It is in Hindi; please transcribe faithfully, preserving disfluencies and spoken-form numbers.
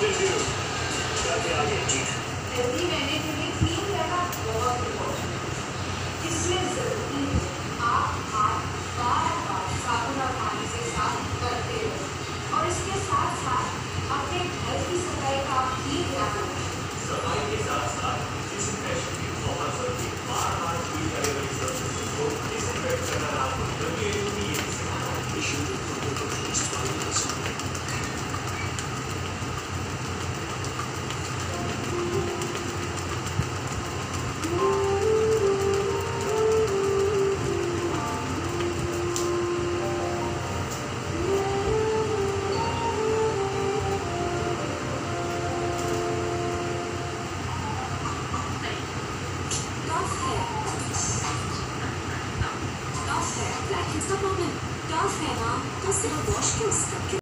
हेल्दी रहने के लिए क्लीन रहना बहुत इम्पोर्टेंट है। इसलिए जरूरी है आप हाथ बार बार साबुन और पानी से साफ करते रहो और इसके साथ साथ अपने घर की सफाई का भी ध्यान रखें। सफाई के साथ साथ डिसइंफेक्शन भी बहुत जरूरी है। बार बार यूज करने वाली सर्विसेज को डिसइंफेक्ट करना आपको जरूरी है कि ये टॉस है ना तो सिर्फ वॉश क्यों